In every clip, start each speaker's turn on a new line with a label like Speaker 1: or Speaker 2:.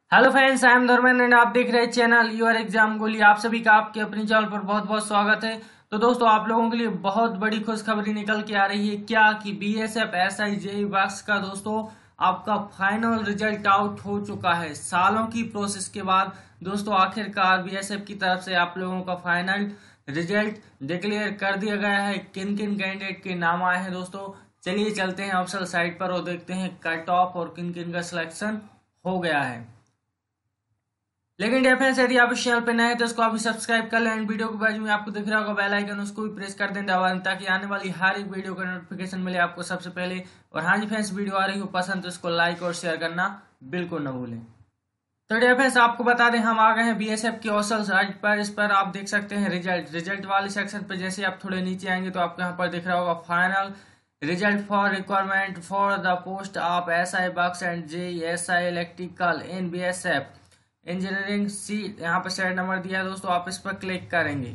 Speaker 1: Hello friends, I am Dharmendra and आप देख रहे हैं चैनल यूर एग्जाम गोली। आप सभी का आपके अपनी चैनल पर बहुत बहुत स्वागत है। तो दोस्तों, आप लोगों के लिए बहुत बड़ी खुशखबरी निकल के आ रही है क्या कि बीएसएफ एसआई जेई बॉक्स का दोस्तों आपका फाइनल रिजल्ट आउट हो चुका है। सालों की प्रोसेस के बाद दोस्तों आखिरकार बीएसएफ की तरफ से आप लोगों का फाइनल रिजल्ट डिक्लेयर कर दिया गया है। किन किन कैंडिडेट के नाम आए हैं दोस्तों, चलिए चलते हैं ऑफिशियल साइट पर और देखते हैं कट ऑफ और किन किन का सिलेक्शन हो गया है। लेकिन डियर फ्रेंड्स, यदि आप इस चैनल पे नए हैं तो इसको अभी सब्सक्राइब कर लें एंड वीडियो के बाजू में आपको दिख रहा होगा बेल आइकन, उसको भी प्रेस कर दें दबा दें ताकि आने वाली हर एक वीडियो का नोटिफिकेशन मिले आपको सबसे पहले। और हाँ जी फ्रेंड्स, वीडियो आ रही हो पसंद तो इसको लाइक और शेयर करना बिल्कुल न भूलें। तो डियर फ्रेंड्स, आपको बता दें हम आ गए हैं बीएसएफ की ऑफिशियल साइट पर। इस पर आप देख सकते हैं रिजल्ट वाले सेक्शन पर। जैसे आप थोड़े नीचे आएंगे तो आपको यहाँ पर दिख रहा होगा final result for requirement for the post of SI box and JE SI electrical in BSF engineering seat. यहाँ पर सेट नंबर दिया है दोस्तों, आप इस पर क्लिक करेंगे।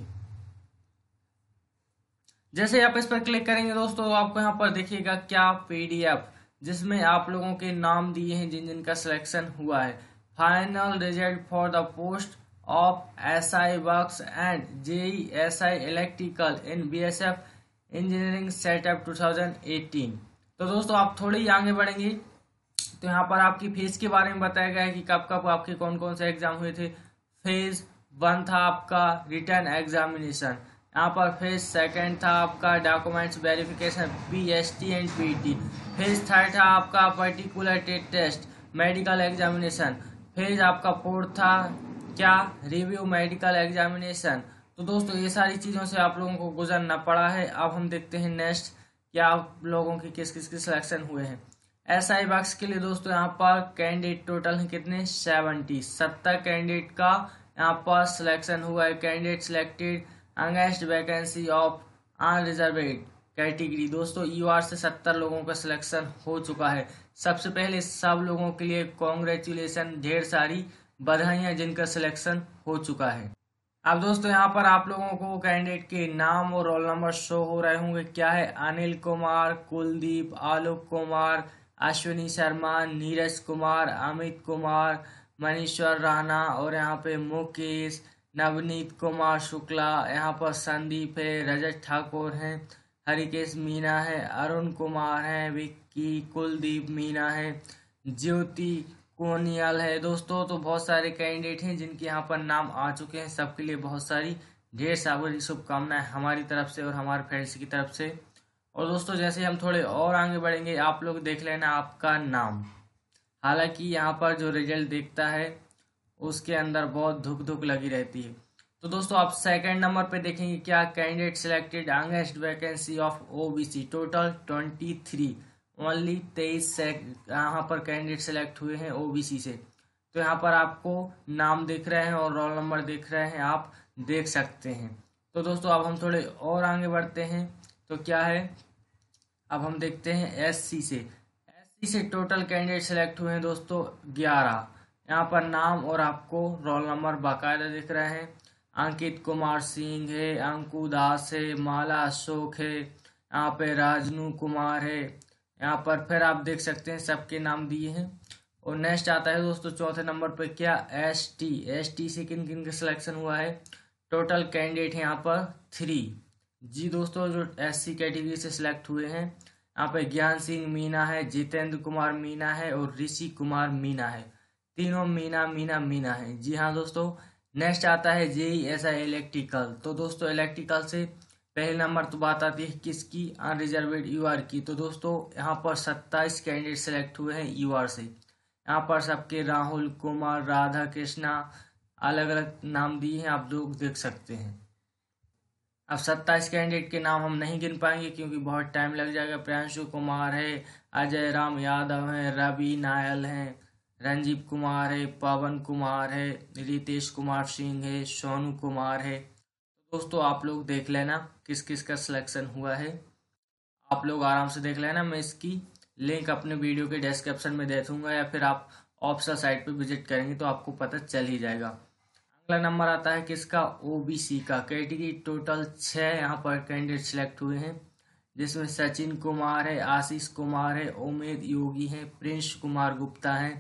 Speaker 1: जैसे आप इस पर क्लिक करेंगे दोस्तों, आपको यहाँ पर देखिएगा क्या पीडीएफ, जिसमें आप लोगों के नाम दिए हैं जिन जिनका सिलेक्शन हुआ है। Final result for the post of SI box and JE SI electrical in BSF engineering setup 2018। तो दोस्तों आप थोड़े ही आगे बढ़ेंगे तो यहाँ पर आपकी फेज के बारे में बताया गया है कि कब कब आपके कौन कौन से एग्जाम हुए थे। फेज 1 था आपका रिटर्न एग्जामिनेशन। यहाँ पर फेज 2 था आपका documents verification PST and PT. Phase 3 था आपका particular test medical examination. Phase आपका 4 था क्या रिव्यू मेडिकल एग्जामिनेशन। तो दोस्तों ये सारी चीज़ों से आप लोगों को गुजरना पड़ा है। अब हम देखते हैं नेक्स्ट क्या आप लोगों की किस किस के सिलेक्शन हुए हैं। एसआई बॉक्स के लिए दोस्तों यहाँ पर कैंडिडेट टोटल है कितने 70 कैंडिडेट का यहाँ पर सिलेक्शन हुआ है। Candidate selected against vacancy of unreserved category. दोस्तों यूआर से 70 लोगों का सिलेक्शन हो चुका है। सबसे पहले सब लोगों के लिए कॉन्ग्रेचुलेसन, ढेर सारी बधाइयाँ जिनका सिलेक्शन हो चुका है। अब दोस्तों यहाँ पर आप लोगों को कैंडिडेट के नाम और रोल नंबर शो हो रहे होंगे। क्या है, अनिल कुमार, कुलदीप, आलोक कुमार, अश्विनी शर्मा, नीरज कुमार, अमित कुमार, मनीश्वर राणा और यहाँ पे मुकेश, नवनीत कुमार शुक्ला, यहाँ पर संदीप है, रजत ठाकुर हैं, हरिकेश मीना है, अरुण कुमार है, विक्की, कुलदीप मीना है, ज्योति कोनियाल है। दोस्तों तो बहुत सारे कैंडिडेट हैं जिनके यहाँ पर नाम आ चुके हैं। सबके लिए बहुत सारी ढेर सारी शुभकामनाएं हमारी तरफ से और हमारे फ्रेंड्स की तरफ से। और दोस्तों जैसे हम थोड़े और आगे बढ़ेंगे, आप लोग देख लेना आपका नाम। हालांकि यहाँ पर जो रिजल्ट देखता है उसके अंदर बहुत धुक धुक लगी रहती है। तो दोस्तों आप सेकंड नंबर पे देखेंगे क्या candidate selected against vacancy of OBC total 23, only 23 यहाँ पर कैंडिडेट सेलेक्ट हुए हैं ओबीसी से। तो यहाँ पर आपको नाम दिख रहे हैं और रोल नंबर दिख रहे हैं, आप देख सकते हैं। तो दोस्तों अब हम थोड़े और आगे बढ़ते हैं तो क्या है, अब हम देखते हैं एससी से टोटल कैंडिडेट सेलेक्ट हुए हैं दोस्तों 11। यहाँ पर नाम और आपको रोल नंबर बाकायदा दिख रहे हैं। अंकित कुमार सिंह है, अंकु दास है, माला अशोक है, यहाँ पे राजनू कुमार है। यहाँ पर फिर आप देख सकते हैं सबके नाम दिए हैं। और नेक्स्ट आता है दोस्तों चौथे नंबर पे क्या एसटी से किन किन का सिलेक्शन हुआ है। टोटल कैंडिडेट है यहाँ पर 3 जी दोस्तों, जो एससी कैटेगरी से सिलेक्ट हुए हैं। यहाँ पे ज्ञान सिंह मीना है, जितेंद्र कुमार मीना है और ऋषि कुमार मीना है। तीनों मीना मीना मीना है। जी हाँ दोस्तों, नेक्स्ट आता है जेई एसआई इलेक्ट्रिकल। तो दोस्तों इलेक्ट्रिकल से पहले नंबर तो बात आती है किसकी, अनरिजर्वेड यूआर की। तो दोस्तों यहाँ पर 27 कैंडिडेट सेलेक्ट हुए हैं यूआर से। यहाँ पर सबके राहुल कुमार, राधा कृष्णा अलग अलग नाम दिए हैं, आप लोग देख सकते हैं। अब 27 कैंडिडेट के नाम हम नहीं गिन पाएंगे क्योंकि बहुत टाइम लग जाएगा। प्रियांशु कुमार है, अजय राम यादव है, रवि नायल है, रंजीव कुमार है, पवन कुमार है, रितेश कुमार सिंह है, सोनू कुमार है। दोस्तों आप लोग देख लेना किस किस का सिलेक्शन हुआ है, आप लोग आराम से देख लेना। मैं इसकी लिंक अपने वीडियो के डिस्क्रिप्शन में दे दूंगा या फिर आप ऑफिशियल साइट पे विजिट करेंगे तो आपको पता चल ही जाएगा। अगला नंबर आता है किसका, ओबीसी का। कैटेगरी टोटल 6 यहाँ पर कैंडिडेट सिलेक्ट हुए हैं, जिसमें सचिन कुमार है, आशीष कुमार है, उमेद योगी है, प्रिंस कुमार गुप्ता है,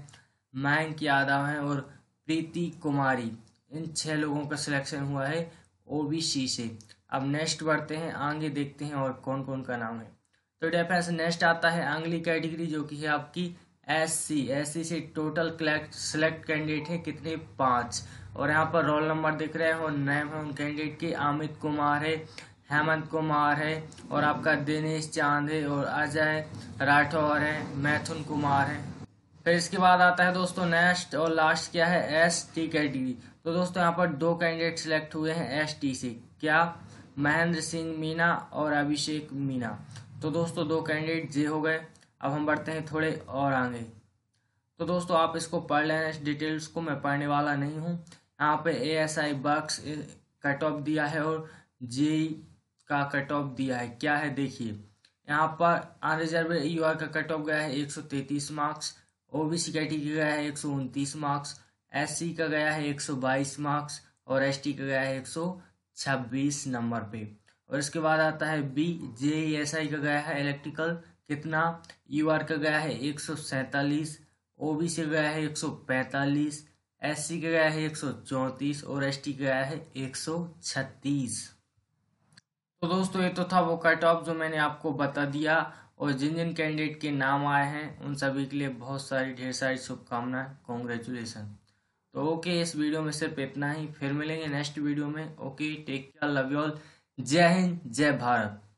Speaker 1: मयंक यादव हैं और प्रीति कुमारी, इन 6 लोगों का सिलेक्शन हुआ है ओबीसी से। अब नेक्स्ट बढ़ते हैं, आगे देखते हैं और कौन कौन का नाम है। तो डिफेंस नेक्स्ट आता है अगली कैटेगरी जो कि है आपकी एससी से टोटल सिलेक्ट कैंडिडेट है कितने 5। और यहाँ पर रोल नंबर दिख रहे हैं और नेम है उन कैंडिडेट के, अमित कुमार है, हेमंत कुमार है और आपका दिनेश चांद है और अजय राठौर है, मैथुन कुमार है। फिर इसके बाद आता है दोस्तों नेक्स्ट और लास्ट क्या है एसटी कैटेगरी। तो दोस्तों यहाँ पर 2 कैंडिडेट सिलेक्ट हुए हैं एसटी से, क्या महेंद्र सिंह मीना और अभिषेक मीना। तो दोस्तों 2 कैंडिडेट जे हो गए। अब हम बढ़ते हैं थोड़े और आगे। तो दोस्तों आप इसको पढ़ लेना, इस डिटेल्स को मैं पढ़ने वाला नहीं हूँ। यहाँ पे ASI बक्स कट ऑफ दिया है और जेई का कट ऑफ दिया है, क्या है देखिए। यहाँ पर अनरिजर्व यूआर का कट ऑफ गया है 133 मार्क्स, ओबीसी कैटेगरी का गया है 129 मार्क्स, एससी का गया है 122 मार्क्स और एसटी का गया है 126 नंबर पे। और इसके बाद आता है BJESI का गया है इलेक्ट्रिकल कितना, यूआर का गया है 147, ओबीसी का गया है 145, एससी का गया है 134 और एसटी का गया है 136। तो दोस्तों ये तो था वो कट ऑफ जो मैंने आपको बता दिया। और जिन जिन कैंडिडेट के नाम आए हैं उन सभी के लिए बहुत सारी ढेर सारी शुभकामनाएं, कॉन्ग्रेचुलेसन। तो ओके, इस वीडियो में सिर्फ इतना ही, फिर मिलेंगे नेक्स्ट वीडियो में। Okay, take care, love you all, जय हिंद, जय भारत।